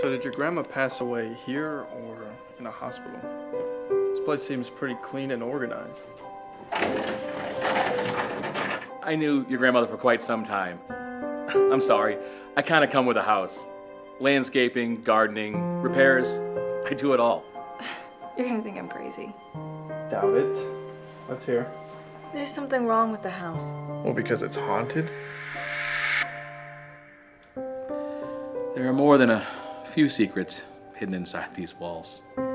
So did your grandma pass away here or in a hospital? This place seems pretty clean and organized. I knew your grandmother for quite some time. I'm sorry, I kind of come with a house. Landscaping, gardening, repairs, I do it all. You're gonna think I'm crazy. Doubt it. Let's hear. There's something wrong with the house. Well, because it's haunted? There are more than a few secrets hidden inside these walls.